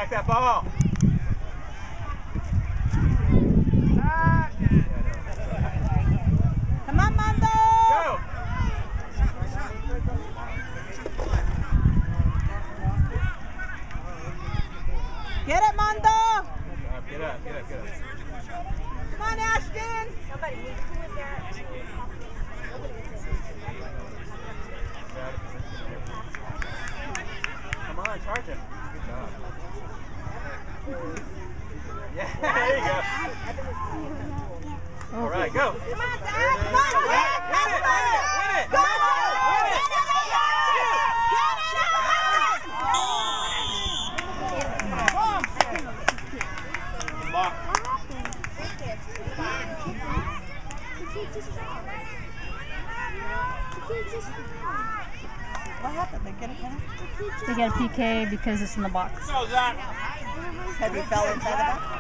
Check that ball. Come on, Mondo! Go! Get it, Mondo! Get up, get up, get up. Come on, Ashton! Somebody, who was there? Come on, charge him. Good job. Yeah, there you go. All right, go. Come on, Zach! Come on, Zach! Win it, win it, win it! Go! Win it! What happened? They get a penalty? They get a PK because it's in the box. Have you fell inside the box?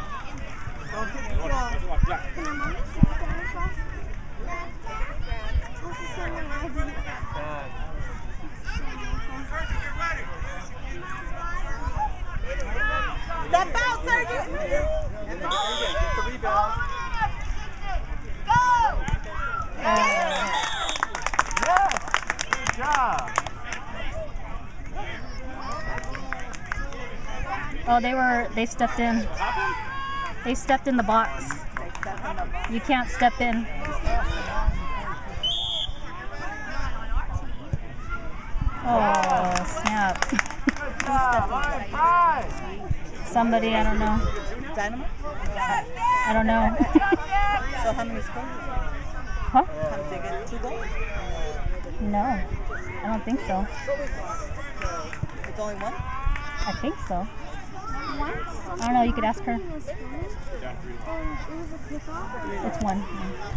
Step out, Sergeant! Get the rebound. Go! Good job. Oh, they stepped in. They stepped in the box. You can't step in. Oh, snap. Somebody, I don't know. Dynamo? I don't know. So how many scores? Huh? How did they get 2 goals? No, I don't think so. It's only 1? I think so. I don't know, you could ask her. It's 1.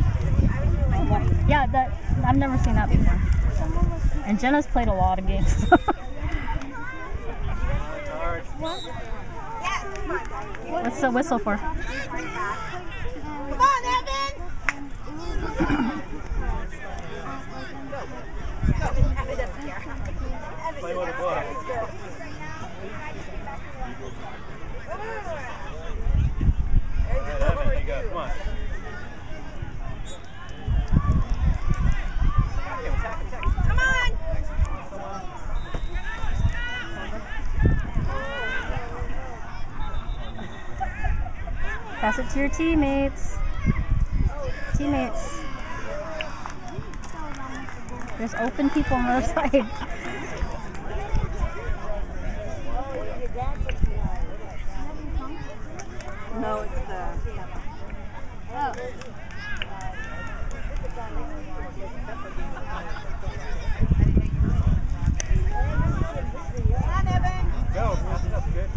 Yeah, I've never seen that before. And Jenna's played a lot of games. What's the whistle for? Come on, Evan! Play with the ball. Evan, you go. Come on. Come on! Pass it to your teammates. Teammates. There's open people on the other side. No, it's the... Oh. Come on, Evan! Go. That's good.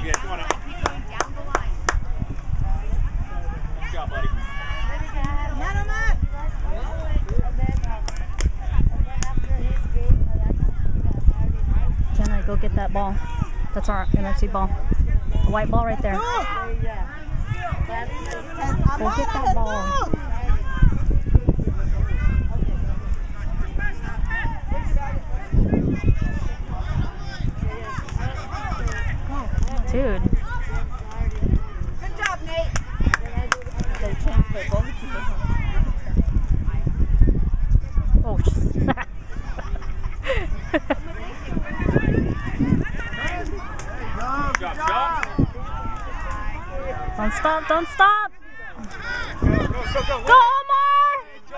good. Come on in. Good job, buddy. Jenna, go get that ball. That's our MFC ball. The white ball right there. Go get that ball. Dude. Good job, Nate. They can't play goalkeeper. Oh, Good job. don't stop, don't stop. Go. Go, Omar!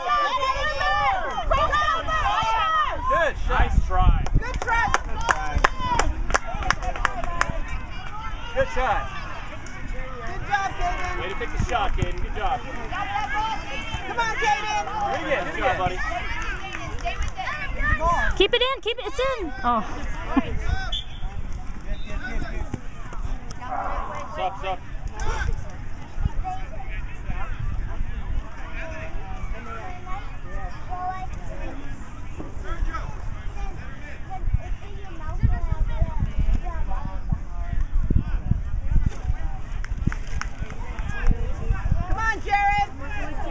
Good. Nice try. Good try. Good shot. Good job, Kaden. Way to pick the shot, Caden. Good job. Come on, Kaden. Good job, buddy. Keep it in, keep it, it's in. Oh. Sup. Come on, Jared. Come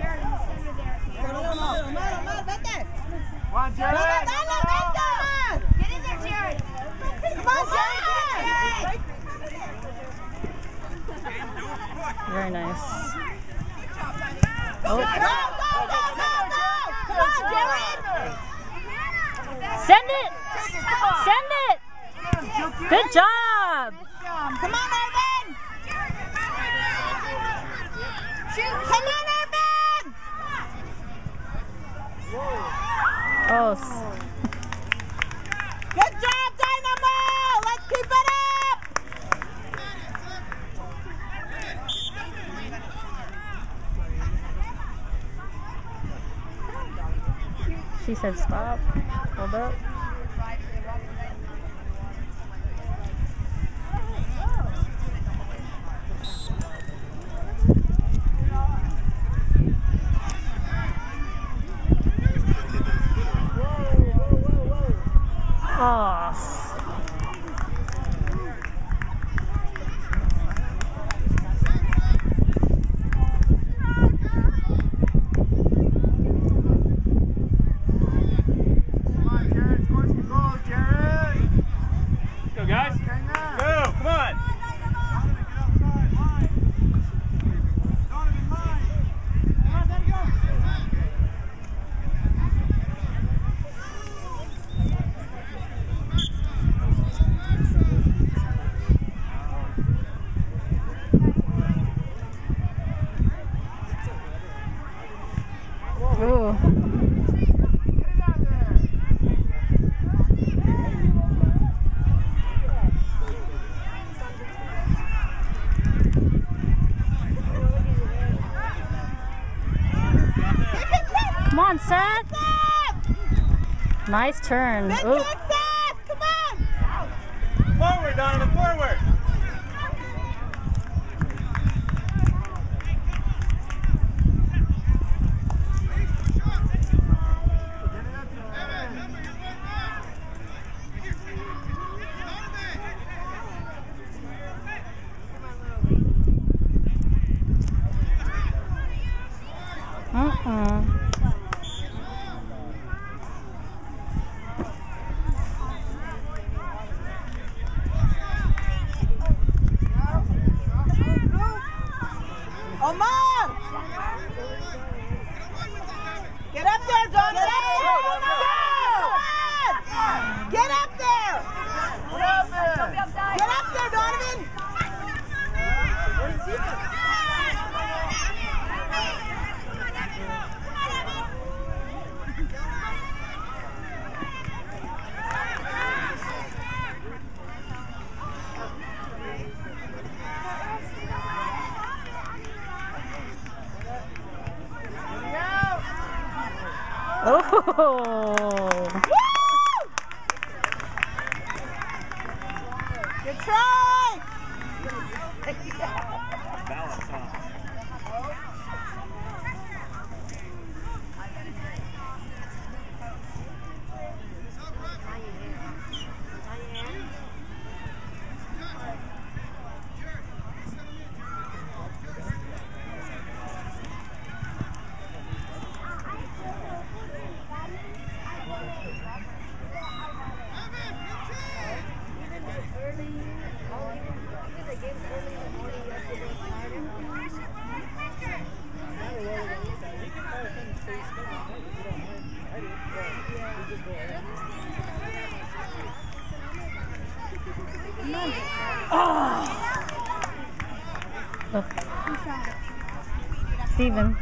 on, Jared. Get in there, Jared. Come on, Jared. Very nice. Go. Come on, Jared. Send it! Send it! Good job! Come on, Irvin. Shoot. Come on, Irvin. Oh. Good job, Dynamo. Let's keep it up. She said stop. Hold up. Oh. Go, guys. Go. Come on. Ooh. Come on, Seth. Nice turn. Ooh. Come on. Forward, Donovan. Forward. Omar! Get up there, Donovan! Get up there! Get up there, Donovan! Where's Steven? Oh. Good try! Oh. Steven.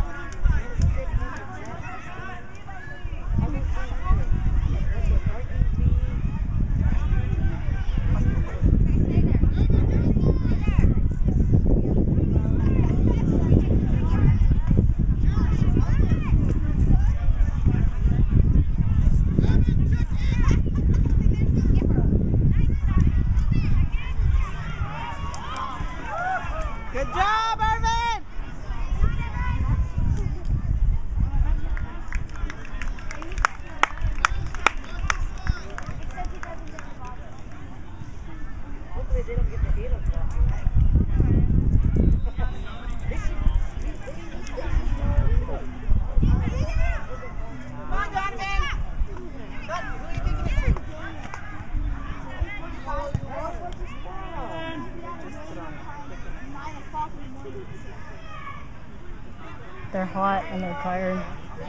Good job, Irvin! Hopefully they don't get the beat up. Come on, Donovan! Who are you kicking it to? They're hot and they're tired.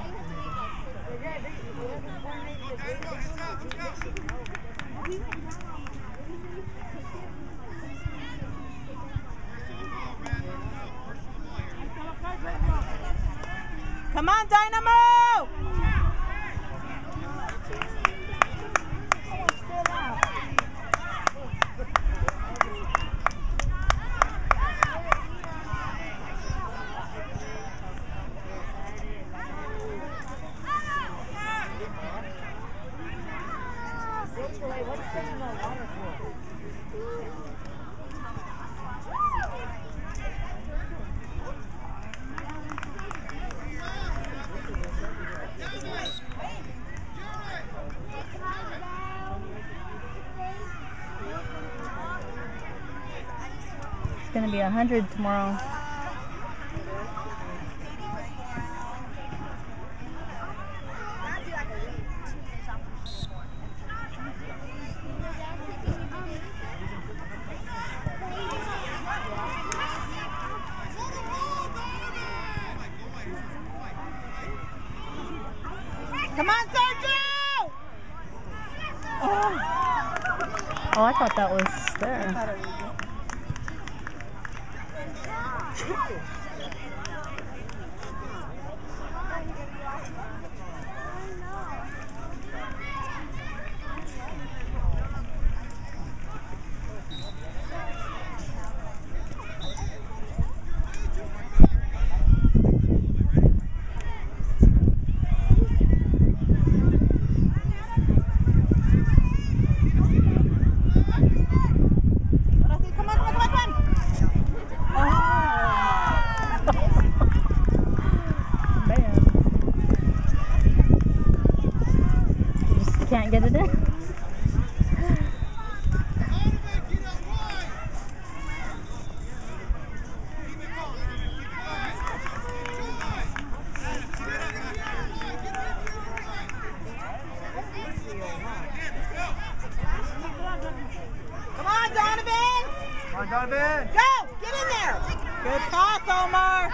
Come on, Dynamo! It's gonna be 100 tomorrow. Come on, Sergio! Oh, I thought that was there. Can't get it in. Come on, Donovan! Come on, Donovan! Go! Get in there! Good pass, Omar!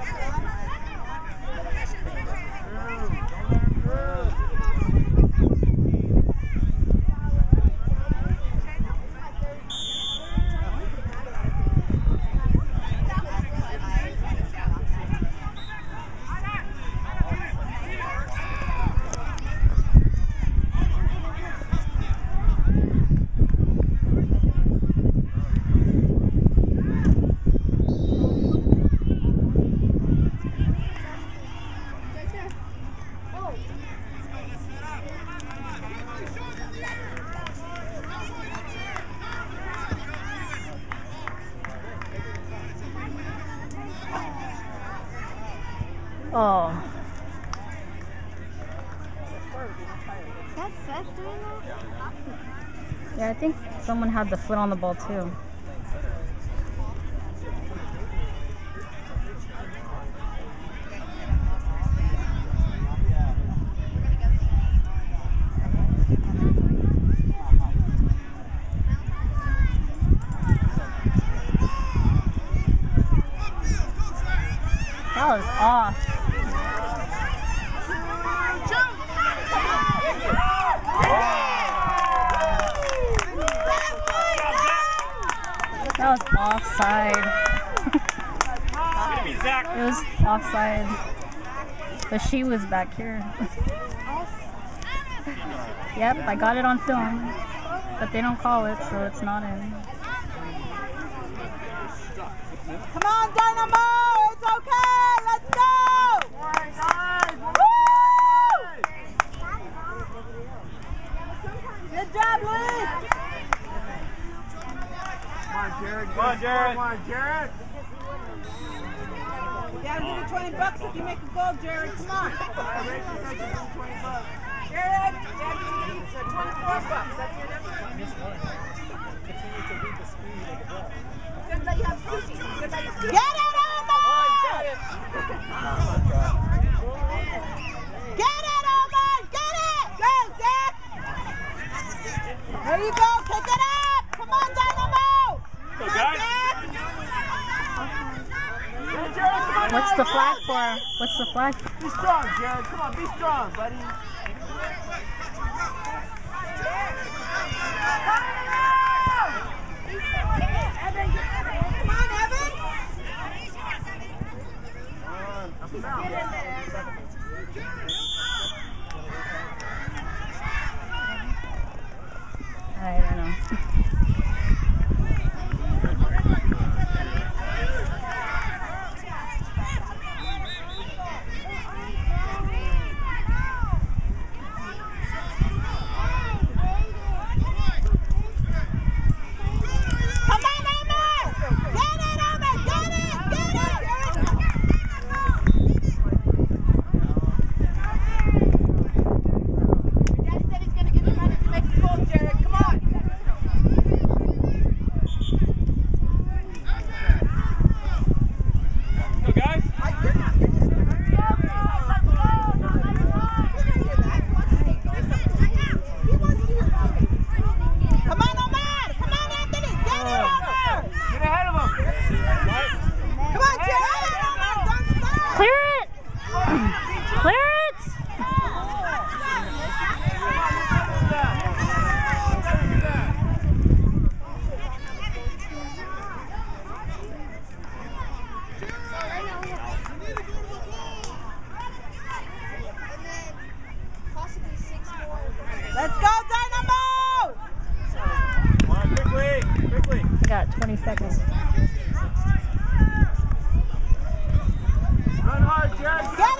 Oh. That's Seth doing that? Yeah, I think someone had the foot on the ball too. That was off. That was offside. It was offside. But she was back here. Yep, I got it on film. But they don't call it, so it's not in. Come on, Dynamo! It's okay! Let's go! Woo! Good job, Lee! Come on, Jared. Come on, Jared. You gotta give you $20 if you make a goal, Jared. Come on. Jared, it's $24. That's your number. Continue to read the speed of the ball. It's gonna let you have sushi. It's gonna let you sushi. Get it, Omar! Get it, Omar! Get it! Go, Zach! There you go. Pick it up. Come on, Dynamo! Go, guys. What's the flag for? What's the flag? Be strong, Jared. Come on, be strong, buddy. Come on, Evan. I don't know. Let's go, Dynamo! Come on, quickly. I got 20 seconds. Run hard, Jared. Get